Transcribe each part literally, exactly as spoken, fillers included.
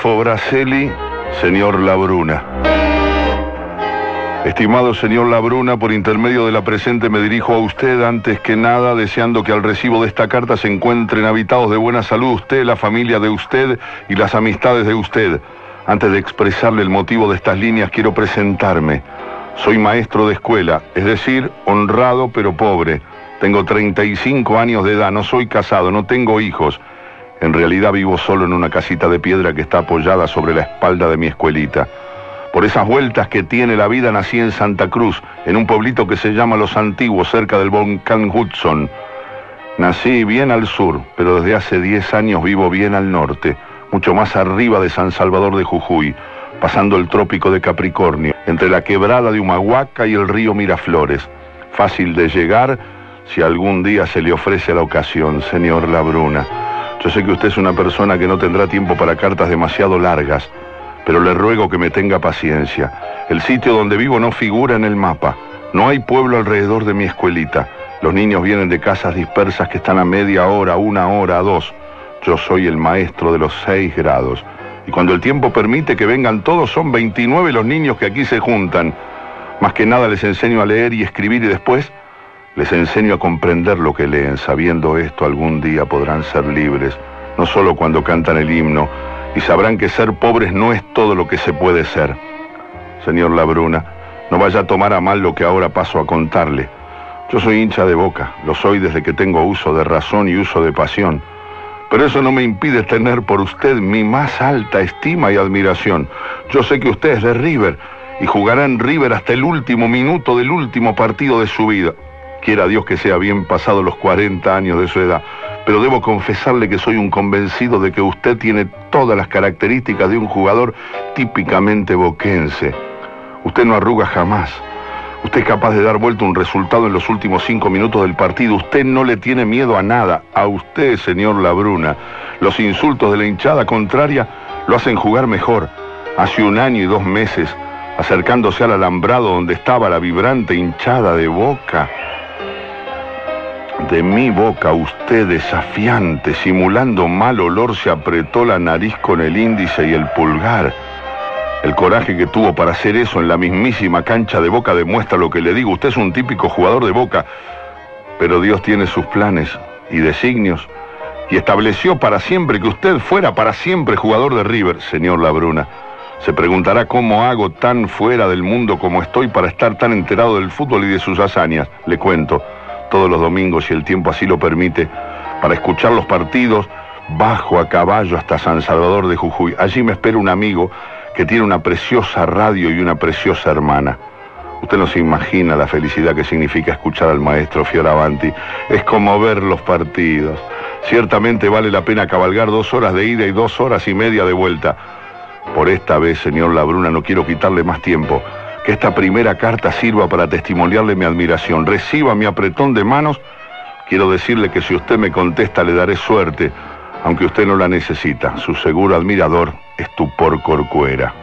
Adolfo Braselli, señor Labruna. Estimado señor Labruna, por intermedio de la presente me dirijo a usted antes que nada deseando que al recibo de esta carta se encuentren habitados de buena salud usted, la familia de usted y las amistades de usted. Antes de expresarle el motivo de estas líneas quiero presentarme. Soy maestro de escuela, es decir, honrado pero pobre. Tengo treinta y cinco años de edad, no soy casado, no tengo hijos. En realidad vivo solo en una casita de piedra que está apoyada sobre la espalda de mi escuelita. Por esas vueltas que tiene la vida nací en Santa Cruz, en un pueblito que se llama Los Antiguos, cerca del volcán Hudson. Nací bien al sur, pero desde hace diez años vivo bien al norte, mucho más arriba de San Salvador de Jujuy, pasando el trópico de Capricornio, entre la quebrada de Humahuaca y el río Miraflores. Fácil de llegar si algún día se le ofrece la ocasión, señor Labruna. Yo sé que usted es una persona que no tendrá tiempo para cartas demasiado largas, pero le ruego que me tenga paciencia. El sitio donde vivo no figura en el mapa. No hay pueblo alrededor de mi escuelita. Los niños vienen de casas dispersas que están a media hora, una hora, dos. Yo soy el maestro de los seis grados. Y cuando el tiempo permite que vengan todos, son veintinueve los niños que aquí se juntan. Más que nada les enseño a leer y escribir y después les enseño a comprender lo que leen. Sabiendo esto, algún día podrán ser libres, no solo cuando cantan el himno, y sabrán que ser pobres no es todo lo que se puede ser. Señor Labruna, no vaya a tomar a mal lo que ahora paso a contarle. Yo soy hincha de Boca, lo soy desde que tengo uso de razón y uso de pasión. Pero eso no me impide tener por usted mi más alta estima y admiración. Yo sé que usted es de River y jugará en River hasta el último minuto del último partido de su vida. Quiera Dios que sea bien pasado los cuarenta años de su edad. Pero debo confesarle que soy un convencido de que usted tiene todas las características de un jugador típicamente boquense. Usted no arruga jamás. Usted es capaz de dar vuelta un resultado en los últimos cinco minutos del partido. Usted no le tiene miedo a nada. A usted, señor Labruna, los insultos de la hinchada contraria lo hacen jugar mejor. Hace un año y dos meses, acercándose al alambrado donde estaba la vibrante hinchada de Boca, de mi boca, usted desafiante, simulando mal olor, se apretó la nariz con el índice y el pulgar. El coraje que tuvo para hacer eso en la mismísima cancha de Boca demuestra lo que le digo. Usted es un típico jugador de Boca, pero Dios tiene sus planes y designios, y estableció para siempre que usted fuera para siempre jugador de River, señor Labruna. Se preguntará cómo hago tan fuera del mundo como estoy para estar tan enterado del fútbol y de sus hazañas. Le cuento. Todos los domingos, si el tiempo así lo permite, para escuchar los partidos, bajo a caballo hasta San Salvador de Jujuy. Allí me espera un amigo que tiene una preciosa radio y una preciosa hermana. Usted no se imagina la felicidad que significa escuchar al maestro Fioravanti. Es como ver los partidos. Ciertamente vale la pena cabalgar dos horas de ida y dos horas y media de vuelta. Por esta vez, señor Labruna, no quiero quitarle más tiempo. Que esta primera carta sirva para testimoniarle mi admiración. Reciba mi apretón de manos. Quiero decirle que si usted me contesta le daré suerte, aunque usted no la necesita. Su seguro admirador, Estupor Corcuera.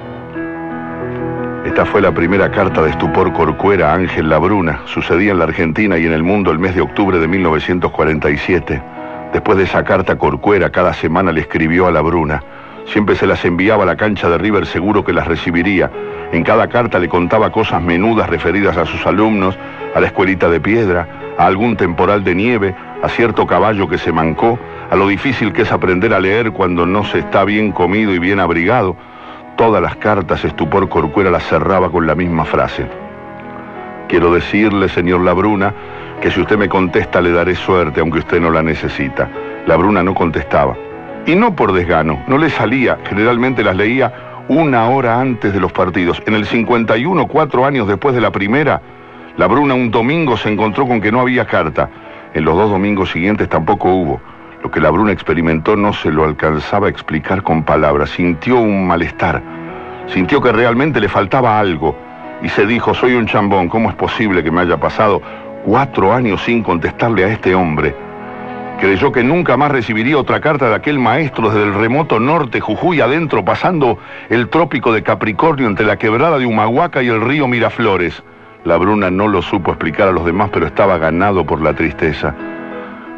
Esta fue la primera carta de Estupor Corcuera a Ángel Labruna. Sucedía en la Argentina y en el mundo el mes de octubre de mil novecientos cuarenta y siete. Después de esa carta, Corcuera cada semana le escribió a Labruna. Siempre se las enviaba a la cancha de River seguro que las recibiría. En cada carta le contaba cosas menudas referidas a sus alumnos, a la escuelita de piedra, a algún temporal de nieve, a cierto caballo que se mancó, a lo difícil que es aprender a leer cuando no se está bien comido y bien abrigado. Todas las cartas Estupor Corcuera las cerraba con la misma frase. Quiero decirle, señor Labruna, que si usted me contesta le daré suerte, aunque usted no la necesita. Labruna no contestaba. Y no por desgano, no le salía, generalmente las leía una hora antes de los partidos. En el cincuenta y uno, cuatro años después de la primera, Labruna un domingo se encontró con que no había carta. En los dos domingos siguientes tampoco hubo. Lo que Labruna experimentó no se lo alcanzaba a explicar con palabras. Sintió un malestar. Sintió que realmente le faltaba algo. Y se dijo, soy un chambón, ¿cómo es posible que me haya pasado cuatro años sin contestarle a este hombre? Creyó que nunca más recibiría otra carta de aquel maestro desde el remoto norte, Jujuy adentro, pasando el trópico de Capricornio entre la quebrada de Humahuaca y el río Miraflores. Labruna no lo supo explicar a los demás, pero estaba ganado por la tristeza.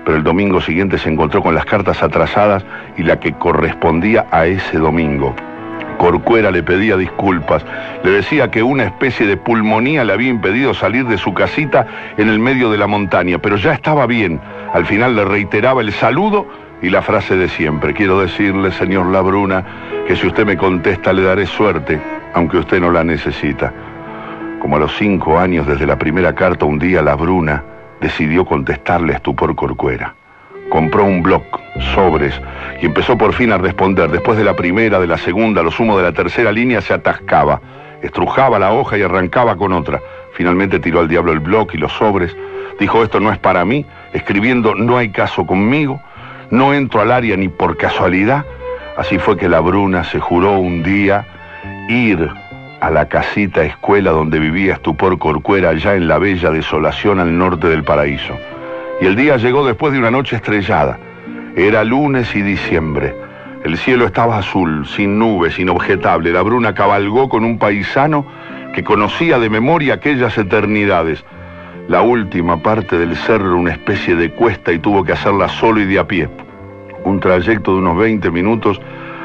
pero el domingo siguiente se encontró con las cartas atrasadas y la que correspondía a ese domingo. Corcuera le pedía disculpas, le decía que una especie de pulmonía le había impedido salir de su casita en el medio de la montaña, pero ya estaba bien. Al final le reiteraba el saludo y la frase de siempre: quiero decirle, señor Labruna, que si usted me contesta le daré suerte, aunque usted no la necesita. Como a los cinco años desde la primera carta, un día Labruna decidió contestarle a Estupor Corcuera. Compró un bloc, sobres, y empezó por fin a responder. Después de la primera, de la segunda, a lo sumo de la tercera línea, se atascaba, estrujaba la hoja y arrancaba con otra. Finalmente tiró al diablo el bloc y los sobres. Dijo: esto no es para mí, escribiendo no hay caso conmigo, no entro al área ni por casualidad. Así fue que Labruna se juró un día ir a la casita escuela donde vivía Estupor Corcuera, allá en la bella desolación al norte del paraíso. Y el día llegó después de una noche estrellada. Era lunes y diciembre. El cielo estaba azul, sin nubes, inobjetable. Labruna cabalgó con un paisano que conocía de memoria aquellas eternidades. La última parte del cerro era una especie de cuesta y tuvo que hacerla solo y de a pie. Un trayecto de unos veinte minutos,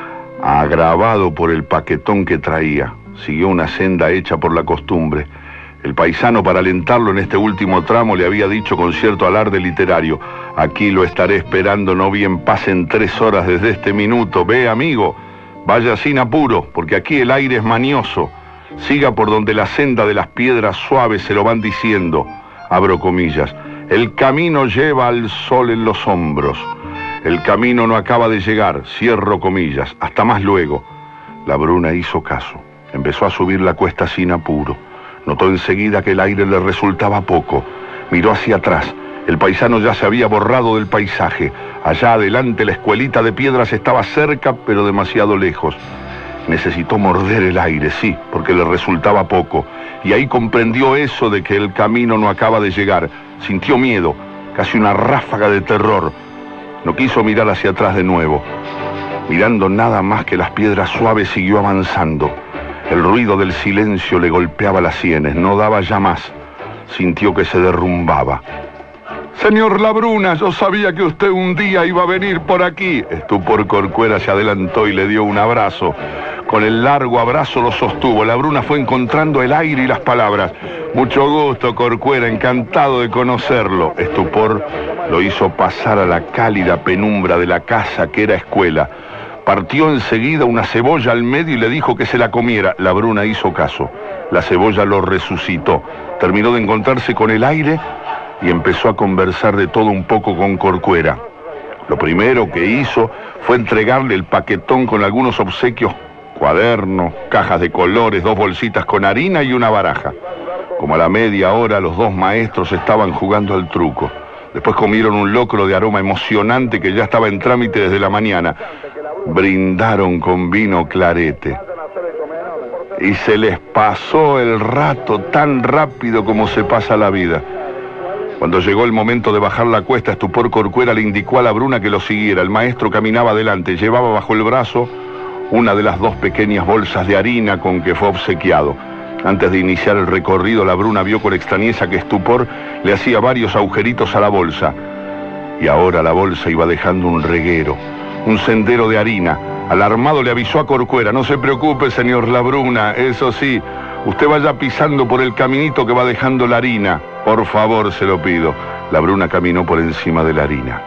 agravado por el paquetón que traía. Siguió una senda hecha por la costumbre. El paisano, para alentarlo en este último tramo, le había dicho con cierto alarde literario: aquí lo estaré esperando, no bien pasen tres horas desde este minuto. Ve, amigo, vaya sin apuro, porque aquí el aire es manioso. Siga por donde la senda de las piedras suaves se lo van diciendo. Abro comillas: el camino lleva al sol en los hombros. El camino no acaba de llegar, cierro comillas. Hasta más luego. Labruna hizo caso. Empezó a subir la cuesta sin apuro. Notó enseguida que el aire le resultaba poco. Miró hacia atrás. El paisano ya se había borrado del paisaje. Allá adelante la escuelita de piedras estaba cerca, pero demasiado lejos. Necesitó morder el aire, sí, porque le resultaba poco. Y ahí comprendió eso de que el camino no acaba de llegar. Sintió miedo, casi una ráfaga de terror. No quiso mirar hacia atrás de nuevo. Mirando nada más que las piedras suaves, siguió avanzando. El ruido del silencio le golpeaba las sienes, no daba ya más. Sintió que se derrumbaba. Señor Labruna, yo sabía que usted un día iba a venir por aquí. Estupor Corcuera se adelantó y le dio un abrazo. Con el largo abrazo lo sostuvo. Labruna fue encontrando el aire y las palabras. Mucho gusto, Corcuera, encantado de conocerlo. Estupor lo hizo pasar a la cálida penumbra de la casa que era escuela. Partió enseguida una cebolla al medio y le dijo que se la comiera. Labruna hizo caso. La cebolla lo resucitó. Terminó de encontrarse con el aire y empezó a conversar de todo un poco con Corcuera. Lo primero que hizo fue entregarle el paquetón con algunos obsequios: cuadernos, cajas de colores, dos bolsitas con harina y una baraja. Como a la media hora, los dos maestros estaban jugando al truco. Después comieron un locro de aroma emocionante que ya estaba en trámite desde la mañana. Brindaron con vino clarete. Y se les pasó el rato tan rápido como se pasa la vida. Cuando llegó el momento de bajar la cuesta, Estupor Corcuera le indicó a Labruna que lo siguiera. El maestro caminaba adelante, llevaba bajo el brazo una de las dos pequeñas bolsas de harina con que fue obsequiado. Antes de iniciar el recorrido, Labruna vio con extrañeza que Estupor le hacía varios agujeritos a la bolsa. Y ahora la bolsa iba dejando un reguero, un sendero de harina. Alarmado le avisó a Corcuera: no se preocupe, señor Labruna, eso sí, usted vaya pisando por el caminito que va dejando la harina. Por favor, se lo pido. Labruna caminó por encima de la harina.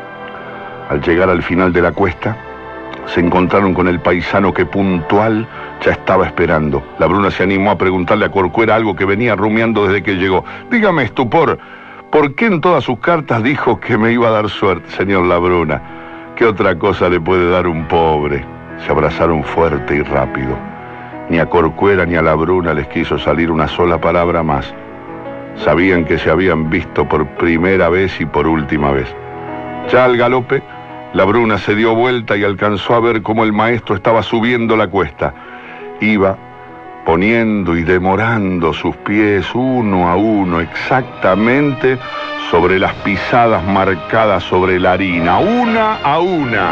Al llegar al final de la cuesta, se encontraron con el paisano que puntual ya estaba esperando. Labruna se animó a preguntarle a Corcuera algo que venía rumiando desde que llegó. Dígame, Estupor, ¿por qué en todas sus cartas dijo que me iba a dar suerte, señor Labruna? ¿Qué otra cosa le puede dar un pobre? Se abrazaron fuerte y rápido. Ni a Corcuera ni a Labruna les quiso salir una sola palabra más. Sabían que se habían visto por primera vez y por última vez. Ya al galope, Labruna se dio vuelta y alcanzó a ver cómo el maestro estaba subiendo la cuesta. Iba poniendo y demorando sus pies uno a uno exactamente sobre las pisadas marcadas sobre la harina, una a una.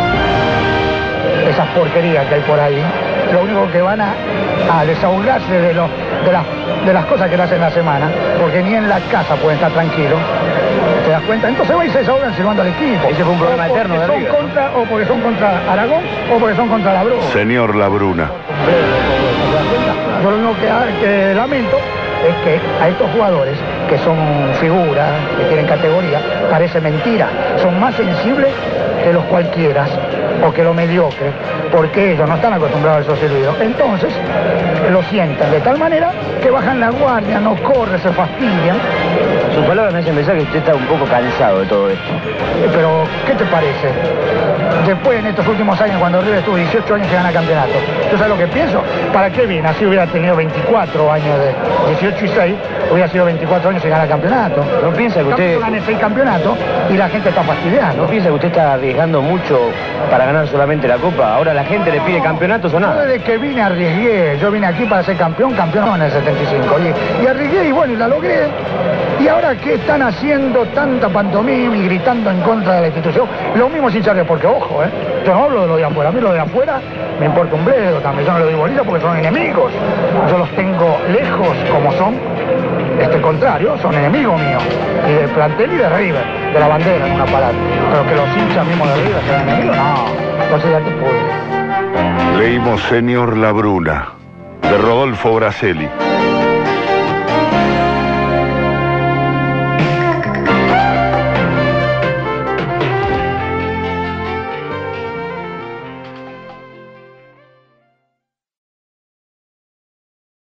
Esas porquerías que hay por ahí, lo único que van a, a desahogarse de, lo, de, la, de las cosas que le hacen la semana, porque ni en la casa pueden estar tranquilos. ¿Te das cuenta? Entonces va y se desahogan silbando al equipo. Ese fue un problema o porque eterno de son River, contra, ¿no? O porque son contra Aragón, o porque son contra Labruna. Señor Labruna. Yo lo único que, que lamento es que a estos jugadores, que son figuras, que tienen categoría, parece mentira. Son más sensibles que los cualquiera o que los mediocres, porque ellos no están acostumbrados a esos silbidos. Entonces, lo sienten de tal manera que bajan la guardia, no corren, se fastidian. Sus palabras me hacen pensar que usted está un poco cansado de todo esto. Pero, ¿qué te parece? Después, en estos últimos años, cuando River estuvo dieciocho años y gana campeonato, ¿tú sabes lo que pienso? ¿Para qué viene? Así hubiera tenido veinticuatro años de dieciocho y seis, hubiera sido veinticuatro años y gana campeonato. ¿No piensa que usted... gane seis campeonatos y la gente está fastidiando. ¿No piensa que usted está arriesgando mucho para ganar solamente la Copa? Ahora la gente le pide campeonatos o nada. Yo desde que vine arriesgué, yo vine aquí para ser campeón, campeón en el setenta y cinco. Y, y arriesgué y bueno, y la logré. Y ahora que están haciendo tanta pantomima y gritando en contra de la institución, lo mismo sin saber, porque ojo, ¿eh? Yo no hablo de lo de afuera, a mí lo de afuera me importa un bledo también, yo no lo digo bonito porque son enemigos. Yo los tengo lejos como son, este contrario, son enemigos míos. Y del plantel y de River, de la bandera en una palabra. Pero que los hinchas mismos de River sean enemigos, no. Entonces ya te puedo. Leímos Señor Labruna, de Rodolfo Braselli.